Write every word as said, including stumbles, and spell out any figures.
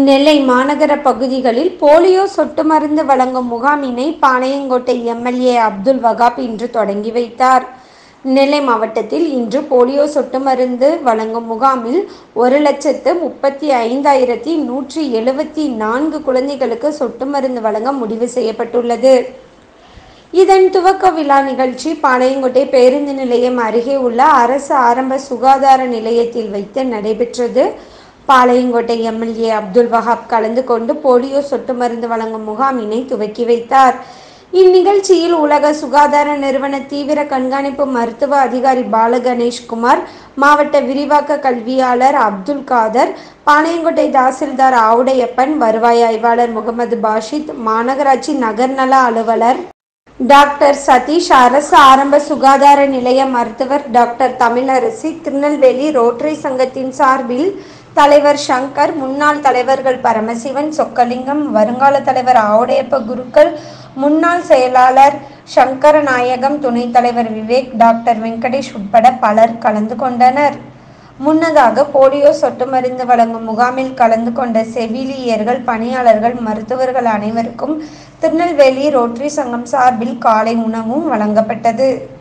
நெல்லை மாநகர பகுதிகளில் போலியோ சொட்டு மருந்து வழங்கும் முகாமினை Palayamkottai M L A Abdul Wahab இன்று தொடங்கி வைத்தார். நெல்லை மாவட்டத்தில் இன்று போலியோ சொட்டு மருந்து வழங்கும் முகாமில் ஒரு லட்சத்து முப்பத்தி ஐந்தாயிரத்தி நூற்றி எழுபத்தி நான்கு குழந்தைகளுக்கு சொட்டு மருந்து வழங்க முடிவு செய்யப்பட்டுள்ளது. இதன் துவக்க விழா நிகழ்ச்சி பாளையங்கோட்டை பேருந்து நிலையம் அருகே உள்ள அரசு ஆரம்ப சுகாதார நிலையத்தில் வைத்து நடைபெற்றது. Palayamkottai M L A Abdul Wahab கலந்து கொண்டு போலியோ சொட்டு மருந்து வழங்கும் முகாமினை துவக்கி வைத்தார். இந்நிகழ்ச்சியில் உலக சுகாதார நிறுவன தீவிர கண்காணிப்பு மருத்துவ அதிகாரி பாலகணேஷ்குமார், மாவட்ட விரிவாக்க கல்வியாளர் அப்துல் காதர், பாளையங்கோட்டை தாசில்தார் ஆவுடையப்பன், வருவாய் ஆய்வாளர் முகமது பாஷித், மாநகராட்சி நகர்நல அலுவலர் டாக்டர் சதீஷ், அரசு ஆரம்ப சுகாதார நிலைய மருத்துவர் டாக்டர் தமிழரசி, திருநெல்வேலி ரோட்டரி சங்கத்தின் சார்பில் தலைவர் சங்கர், முன்னாள் தலைவர்கள் பரமசிவன், சொக்கலிங்கம், வருங்கால தலைவர் ஆவுடையப்ப குருக்கள், முன்னாள் செயலாளர் சங்கரநாயகம், துணைத் தலைவர் விவேக், டாக்டர் வெங்கடேஷ் உட்பட பலர் கலந்து கொண்டனர். முன்னதாக போலியோ சொட்டு மருந்து வழங்கும் முகாமில் கலந்து கொண்ட செவிலியர்கள், பணியாளர்கள், மருத்துவர்கள் அனைவருக்கும் திருநெல்வேலி ரோட்டரி சங்கம் சார்பில் காலை உணவும் வழங்கப்பட்டது.